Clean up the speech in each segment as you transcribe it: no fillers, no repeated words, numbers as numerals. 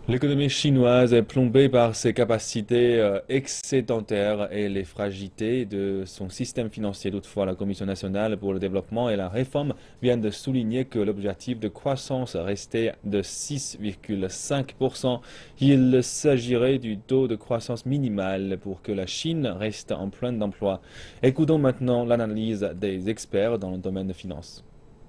L'économie chinoise est plombée par ses capacités excédentaires et les fragilités de son système financier. Toutefois, la Commission nationale pour le développement et la réforme vient de souligner que l'objectif de croissance restait de 6,5%. Il s'agirait du taux de croissance minimal pour que la Chine reste en plein emploi. Écoutons maintenant l'analyse des experts dans le domaine des finances.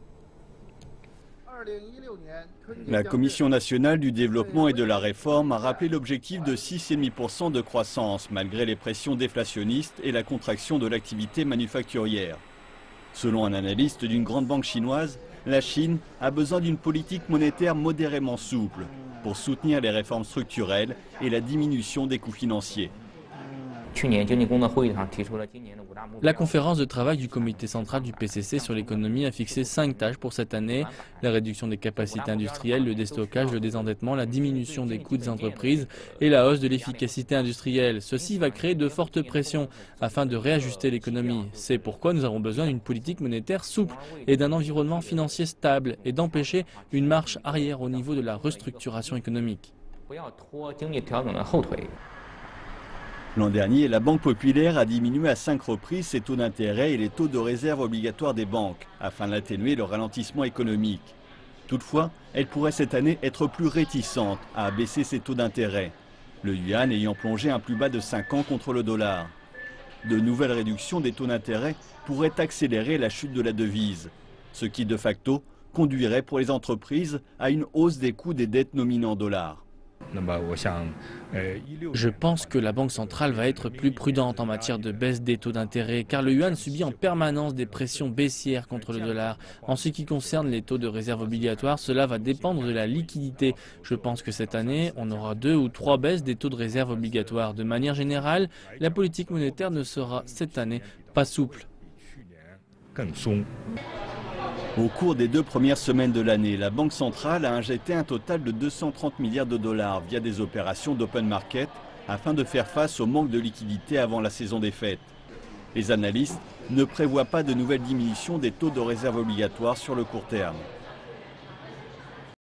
La Commission nationale du développement et de la réforme a rappelé l'objectif de 6,5% de croissance, malgré les pressions déflationnistes et la contraction de l'activité manufacturière. Selon un analyste d'une grande banque chinoise, la Chine a besoin d'une politique monétaire modérément souple pour soutenir les réformes structurelles et la diminution des coûts financiers. La conférence de travail du comité central du PCC sur l'économie a fixé 5 tâches pour cette année: la réduction des capacités industrielles, le déstockage, le désendettement, la diminution des coûts des entreprises et la hausse de l'efficacité industrielle. Ceci va créer de fortes pressions afin de réajuster l'économie. C'est pourquoi nous avons besoin d'une politique monétaire souple et d'un environnement financier stable et d'empêcher une marche arrière au niveau de la restructuration économique. L'an dernier, la Banque populaire a diminué à 5 reprises ses taux d'intérêt et les taux de réserve obligatoires des banques, afin d'atténuer le ralentissement économique. Toutefois, elle pourrait cette année être plus réticente à abaisser ses taux d'intérêt, le yuan ayant plongé un plus bas de 5 ans contre le dollar. De nouvelles réductions des taux d'intérêt pourraient accélérer la chute de la devise, ce qui de facto conduirait pour les entreprises à une hausse des coûts des dettes nominées en dollars. Je pense que la Banque centrale va être plus prudente en matière de baisse des taux d'intérêt, car le yuan subit en permanence des pressions baissières contre le dollar. En ce qui concerne les taux de réserve obligatoires, cela va dépendre de la liquidité. Je pense que cette année, on aura 2 ou 3 baisses des taux de réserve obligatoires. De manière générale, la politique monétaire ne sera cette année pas souple. Au cours des 2 premières semaines de l'année, la Banque centrale a injecté un total de 230 milliards de dollars via des opérations d'open market afin de faire face au manque de liquidité avant la saison des fêtes. Les analystes ne prévoient pas de nouvelles diminutions des taux de réserve obligatoires sur le court terme.